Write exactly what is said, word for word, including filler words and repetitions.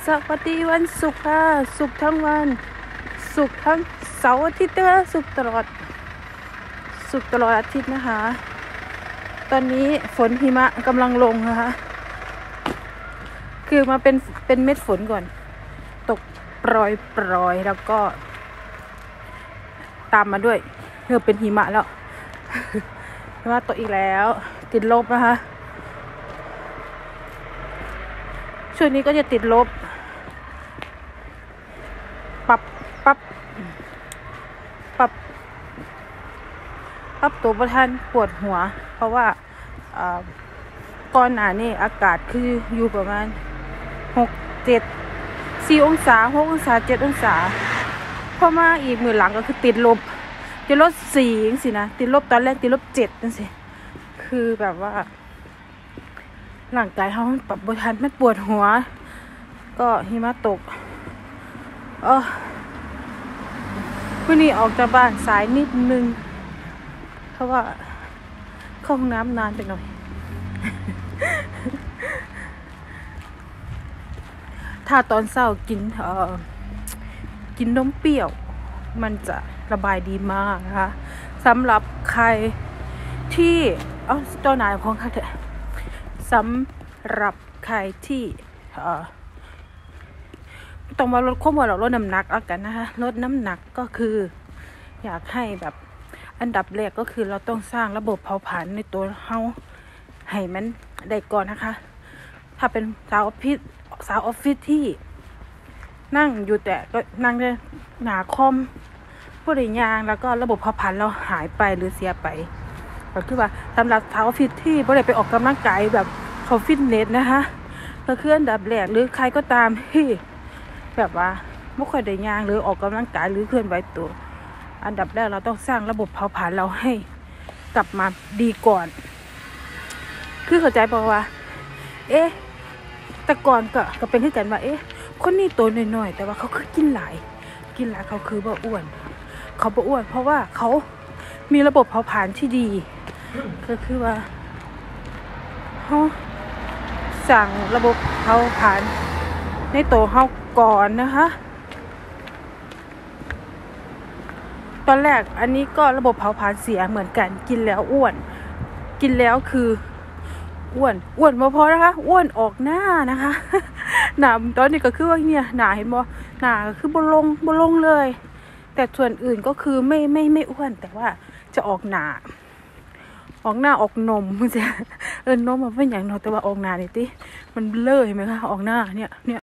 สวัสดีวันศุกร์ค่ะศุกร์ทั้งวันศุกร์ทั้งเสาร์อาทิตย์นะศุกร์ตลอดศุกร์ตลอดอาทิตย์นะคะตอนนี้ฝนหิมะกำลังลงนะคะคือมาเป็นเป็นเม็ดฝนก่อนตกปรอยปรอยแล้วก็ตามมาด้วยเริ่มเป็นหิมะแล้วหิมะตกอีกแล้วติดลบนะคะช่วงนี้ก็จะติดลบปรับปรับปรับปรับตัวประทานปวดหัวเพราะว่าก่อนหน้านี้อากาศคืออยู่ประมาณหกเจ็ดสี่องศาหกองศาเจ็ดองศาพอมาอีกมือหลังก็คือติดลบจะลดสี่จังสินะติดลบตอนแรกติดลบเจ็ดจังสิคือแบบว่าร่างกายเขาปรับประทานมันปวดหัวก็หิมะตกเออวันนี้ออกจากบ้านสายนิดนึงเพราะว่าเข้าห้องน้ำนานไปหน่อย ถ้าตอนเช้ากินเอ่อกินนมเปรี้ยวมันจะระบายดีมากนะคะสำหรับใครที่เอ้าตัวไหนของค่ะเถอะสำหรับใครที่เอ่อต้องมาลดความอ้วนหรอกลดน้ำหนักเอากันนะคะลดน้ำหนักก็คืออยากให้แบบอันดับแรกก็คือเราต้องสร้างระบบเผาผลาญในตัวเฮาให้มันได้ก่อนนะคะถ้าเป็นสาวออฟฟิศสาวออฟฟิศที่นั่งอยู่แต่ก็นั่งได้หนาคอมผู้ใดยางแล้วก็ระบบเผาผลาญเราหายไปหรือเสียไปก็คือว่าสำหรับสาวออฟฟิศที่ผู้ใดไปออกกำลังกายแบบเขาฟิตเนสนะคะก็คืออันดับแรกหรือใครก็ตามที่แบบว่าไม่ค่อยได้ยางหรือออกกำลังกายหรือเคลื่อนไหวตัวอันดับแรกเราต้องสร้างระบบเผาผลาญเราให้กลับมาดีก่อนคือเข้าใจป่าวว่าเอ๊ะแต่ก่อนก็ก็เป็นที่กันว่าเอ๊ะคนนี้ตัวน้อยๆแต่ว่าเขาคือกินหลายกินหลายเขาคือบ่อ้วนเขาบ่อ้วนเพราะว่าเขามีระบบเผาผลาญที่ดีก็คือว่าเขาสั่งระบบเผาผลาญในตัวเขาก่อนนะคะตอนแรกอันนี้ก็ระบบเผาผลาญเสียเหมือนกันกินแล้วอ้วนกินแล้วคืออ้วนอ้วนบ่พอนะคะอ้วนออกหน้านะคะหน้าตอนนี้ก็คือว่าเนี่ยหน้าเห็นบ่หน้าก็คือบ่ลงบ่ลงเลยแต่ส่วนอื่นก็คือไม่ไม่ไม่อ้วนแต่ว่าจะออกหน้าออกหน้าออกนมมันจะเออนมมันเป็นอย่างเนาะแต่ว่าออกหน้านี่ติมันเบลอเห็นไหมคะออกหน้าเนี่ยเนี่ย